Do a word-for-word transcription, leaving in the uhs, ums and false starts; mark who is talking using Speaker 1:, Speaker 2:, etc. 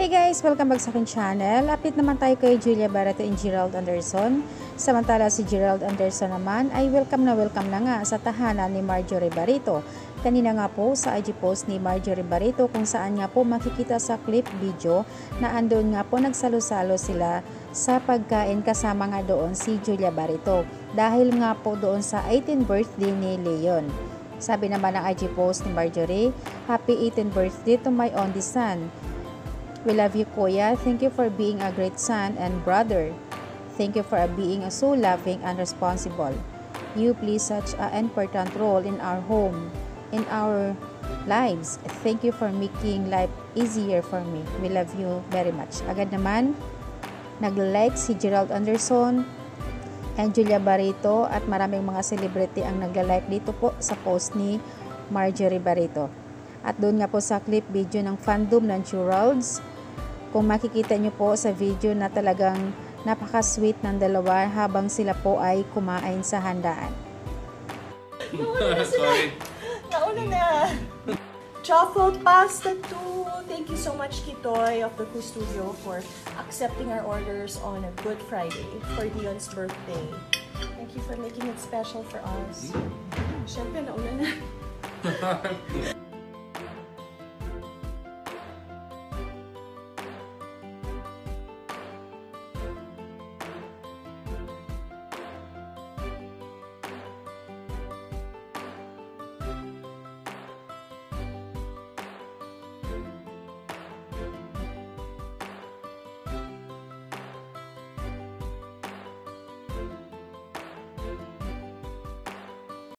Speaker 1: Hey guys! Welcome back sa aking channel. Update naman tayo kay Julia Barreto and Gerald Anderson. Samantala si Gerald Anderson naman ay welcome na welcome na nga sa tahanan ni Marjorie Barreto. Kanina nga po sa I G post ni Marjorie Barreto kung saan nga po makikita sa clip video na andun nga po nagsalo-salo sila sa pagkain kasama nga doon si Julia Barreto. Dahil nga po doon sa eighteenth birthday ni Leon. Sabi naman ng I G post ni Marjorie, Happy eighteenth birthday to my only son. We love you, Kuya. Thank you for being a great son and brother. Thank you for being so loving and responsible. You play such an important role in our home, in our lives. Thank you for making life easier for me. We love you very much. Agad naman, nag-like si Gerald Anderson and Julia Barreto at maraming mga celebrity ang nagla-like dito po sa post ni Marjorie Barreto. At doon nga po sa clip video ng fandom ng Geralds, kung makikita nyo po sa video na talagang napaka-sweet ng dalawa habang sila po ay kumain sa handaan.
Speaker 2: Nauna na sila! Nauna na! Truffle pasta too! Thank you so much, Kitoy of the Cool Studio, for accepting our orders on a Good Friday for Leon's birthday. Thank you for making it special for us. Siyempre, nauna na.